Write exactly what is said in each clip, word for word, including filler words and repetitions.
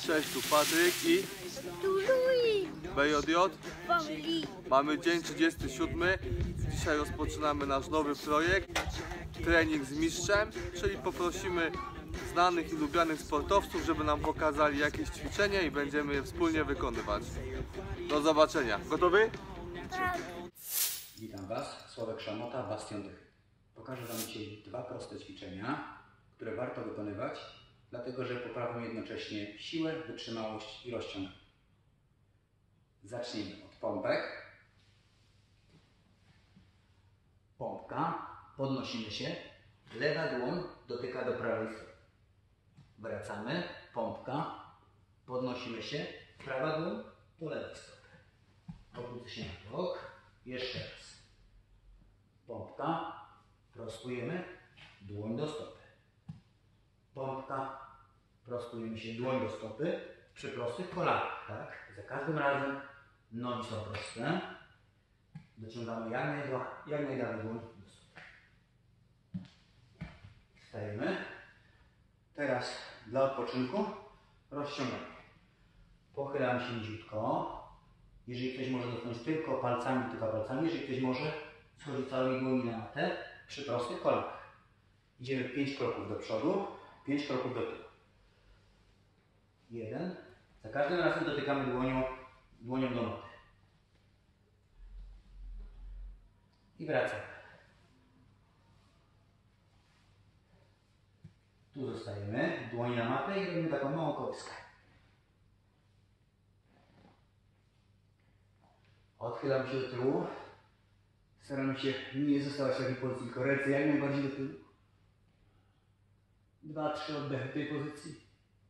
Cześć, tu Patryk i B J J. Mamy dzień trzydziesty siódmy. Dzisiaj rozpoczynamy nasz nowy projekt. Trening z mistrzem, czyli poprosimy znanych i lubianych sportowców, żeby nam pokazali jakieś ćwiczenie i będziemy je wspólnie wykonywać. Do zobaczenia. Gotowy? Tak. Witam Was, Sławek Szamota, Bastion Dychy. Pokażę Wam dzisiaj dwa proste ćwiczenia, które warto wykonywać, dlatego że poprawią jednocześnie siłę, wytrzymałość i rozciąganie. Zacznijmy od pompek. Pompka, podnosimy się, lewa dłoń dotyka do prawej strony. Wracamy, pompka, podnosimy się, prawa dłoń do lewej strony. Obrócę się na bok, jeszcze raz. Pompka, prostujemy, dłoń do stopy. Pompka, prostujemy się, dłoń do stopy, przy prostych kolanach, tak? Za każdym razem nogi są proste. Dociągamy jak najdalej, jak najdalej dłoń do stopy. Stajemy. Teraz dla odpoczynku rozciągamy. Pochylamy się niziutko. Jeżeli ktoś może dotknąć tylko palcami, tylko palcami. Jeżeli ktoś może, schodzić całymi dłońmi na matę przy prostych kolanach. Idziemy pięć kroków do przodu, pięć kroków do tyłu. Jeden. Za każdym razem dotykamy dłonią, dłonią do maty. I wracamy. Tu zostajemy, dłoń na matę i robimy taką małą kołyskę. Odchylam się do tyłu. Staram się nie zostawać w takiej pozycji, tylko ręce jak najbardziej do tyłu. Dwa, trzy oddechy w tej pozycji.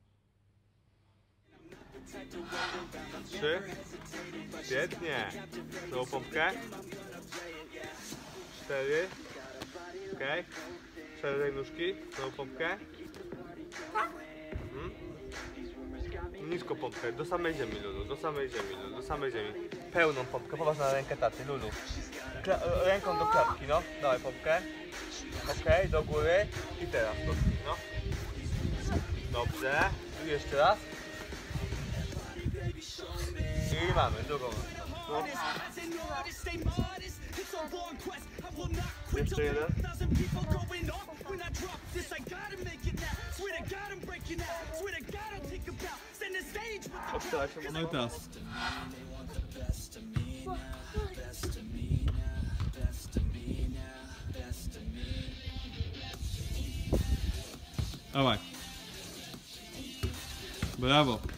Trzy. Świetnie. Tą pompkę. Cztery. Okej. Szerzej nóżki. Tą pompkę. Mhm. Nisko pompkę. Do samej ziemi, Lulu. Do samej ziemi, Lulu. Do samej ziemi. Pełną pompkę. Popatrz na rękę taty, Lulu. Kla ręką do klatki, no. Dawaj pompkę. Okej, do góry. I teraz dotknij, no. Dobrze. I jeszcze raz. I mamy drugą. No. Jeszcze jeden. Odchyla się. No i teraz. Dawaj. Brawo.